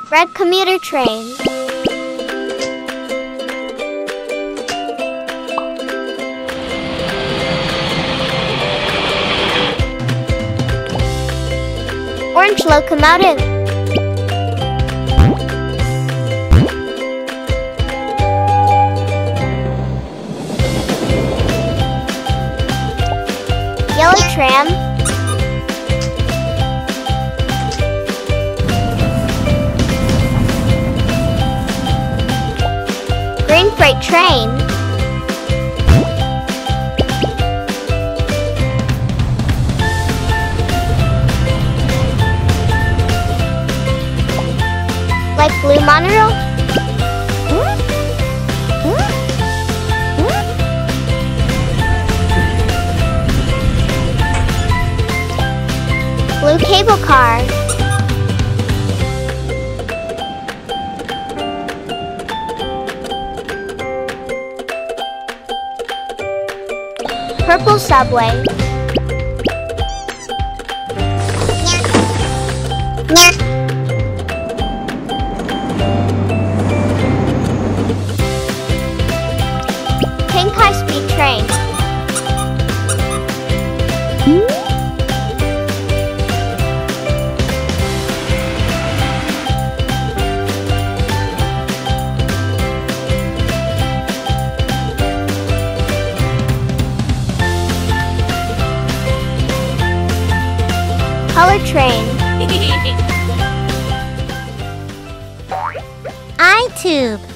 Red commuter train. Orange locomotive. Yellow tram. Green freight train. Light blue monorail. Blue cable car. Purple subway. Pink high-speed train. Color train. iTube.